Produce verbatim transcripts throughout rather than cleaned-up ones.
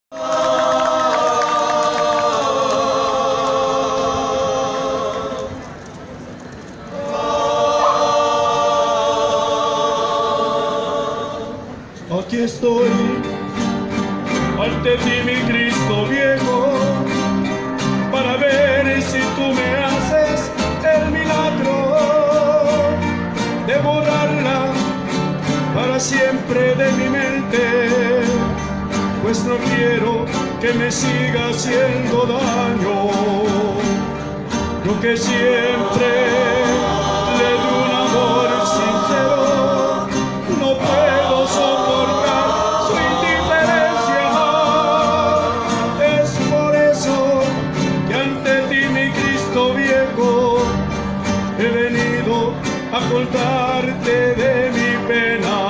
Aquí estoy, ante ti mi Cristo viejo, para ver si tú me haces el milagro de borrarla para siempre de mi mente, pues no quiero que me siga haciendo daño. Yo que siempre le di un amor sincero, no puedo soportar su indiferencia. Es por eso que ante ti, mi Cristo viejo, he venido a contarte de mi pena.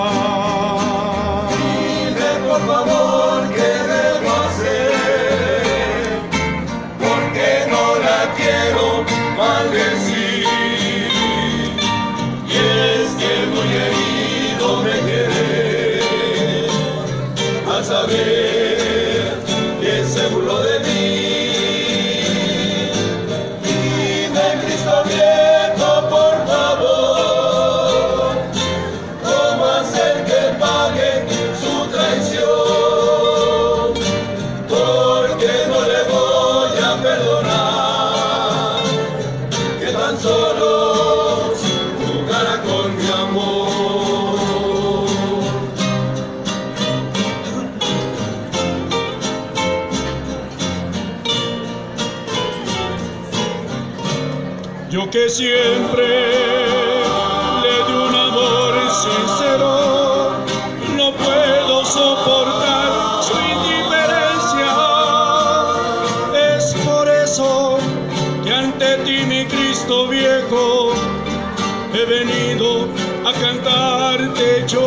Dime por favor qué debo hacer, porque no la quiero maldecir. Y es que muy herido me quedé al saber que se burló de mí. Dime, Cristo viejo, por favor, ¿cómo hacer que pague su traición? Porque no le voy a perdonar que tan solo jugara con mi amor. Yo que siempre le di un amor sincero, no puedo soportar su indiferencia. Es por eso que ante ti, mi Cristo viejo, he venido a cantarte yo.